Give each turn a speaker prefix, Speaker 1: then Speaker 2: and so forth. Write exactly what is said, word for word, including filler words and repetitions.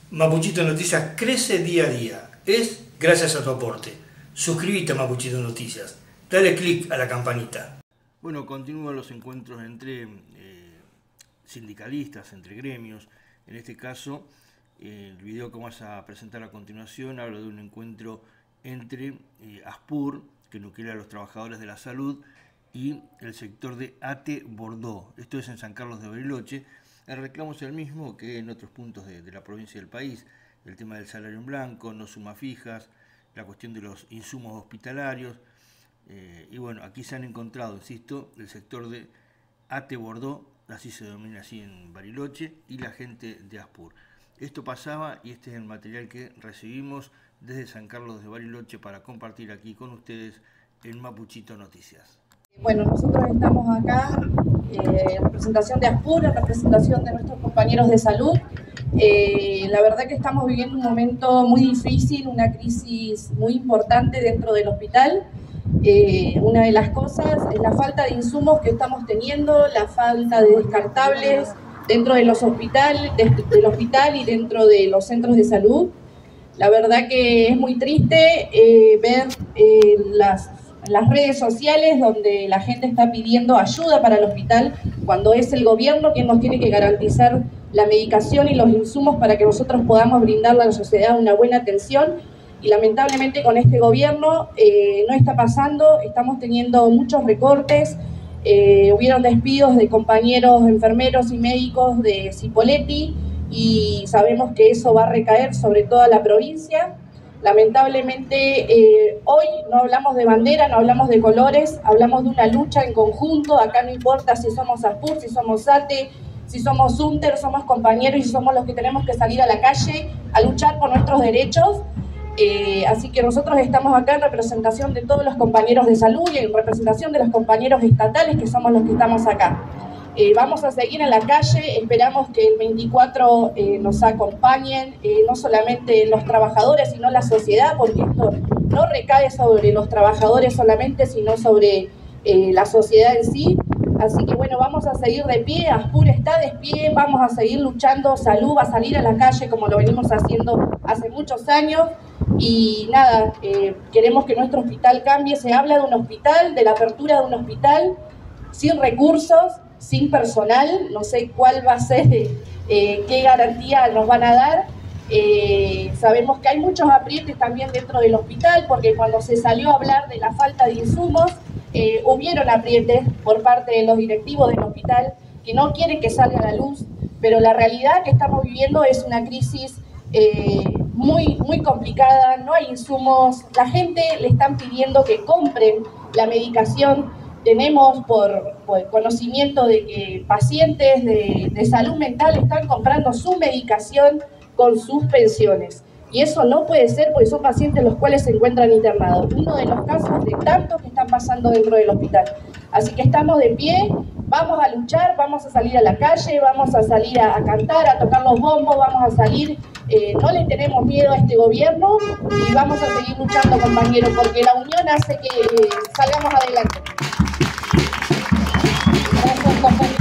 Speaker 1: Mapuchito Noticias crece día a día. Es gracias a tu aporte. Suscríbete a Mapuchito Noticias. Dale click a la campanita.
Speaker 2: Bueno, continúan los encuentros entre eh, sindicalistas, entre gremios. En este caso, eh, el video que vamos a presentar a continuación habla de un encuentro entre eh, ASPUR, que nuclea a los trabajadores de la salud, y el sector de ATE Bordeaux. Esto es en San Carlos de Bariloche. El reclamo es el mismo que en otros puntos de, de la provincia del país. El tema del salario en blanco, no sumas fijas, la cuestión de los insumos hospitalarios. Eh, y bueno, aquí se han encontrado, insisto, el sector de ATE Bordeaux, así se denomina así en Bariloche, y la gente de ASPUR. Esto pasaba y este es el material que recibimos desde San Carlos de Bariloche para compartir aquí con ustedes en Mapuchito Noticias.
Speaker 3: Bueno, nosotros estamos acá eh, en representación de ASPUR, en representación de nuestros compañeros de salud. Eh, la verdad que estamos viviendo un momento muy difícil, una crisis muy importante dentro del hospital. Eh, una de las cosas es la falta de insumos que estamos teniendo, la falta de descartables dentro de los hospitales, de, del hospital y dentro de los centros de salud. La verdad que es muy triste eh, ver eh, las las redes sociales donde la gente está pidiendo ayuda para el hospital cuando es el gobierno quien nos tiene que garantizar la medicación y los insumos para que nosotros podamos brindarle a la sociedad una buena atención. Y lamentablemente con este gobierno eh, no está pasando, estamos teniendo muchos recortes, eh, hubieron despidos de compañeros enfermeros y médicos de Cipolletti y sabemos que eso va a recaer sobre toda la provincia. Lamentablemente eh, hoy no hablamos de bandera, no hablamos de colores, hablamos de una lucha en conjunto. Acá no importa si somos ASPUR, si somos ATE, si somos UNTER, somos compañeros y somos los que tenemos que salir a la calle a luchar por nuestros derechos. Eh, así que nosotros estamos acá en representación de todos los compañeros de salud y en representación de los compañeros estatales que somos los que estamos acá. Eh, vamos a seguir en la calle, esperamos que el veinticuatro eh, nos acompañen, eh, no solamente los trabajadores, sino la sociedad, porque esto no recae sobre los trabajadores solamente, sino sobre eh, la sociedad en sí. Así que bueno, vamos a seguir de pie, ASPUR está de pie, vamos a seguir luchando, salud va a salir a la calle como lo venimos haciendo hace muchos años. Y nada, eh, queremos que nuestro hospital cambie, se habla de un hospital, de la apertura de un hospital, sin recursos, sin personal, no sé cuál va a ser, eh, qué garantía nos van a dar. Eh, sabemos que hay muchos aprietes también dentro del hospital, porque cuando se salió a hablar de la falta de insumos, eh, hubieron aprietes por parte de los directivos del hospital que no quieren que salga a la luz, pero la realidad que estamos viviendo es una crisis eh, muy, muy complicada, no hay insumos, la gente le están pidiendo que compren la medicación. Tenemos por, por conocimiento de que pacientes de, de salud mental están comprando su medicación con sus pensiones. Y eso no puede ser porque son pacientes los cuales se encuentran internados. Uno de los casos de tantos que están pasando dentro del hospital. Así que estamos de pie, vamos a luchar, vamos a salir a la calle, vamos a salir a, a cantar, a tocar los bombos, vamos a salir, eh, no le tenemos miedo a este gobierno y vamos a seguir luchando, compañeros, porque la unión hace que eh, salgamos adelante. Gracias, compañeros.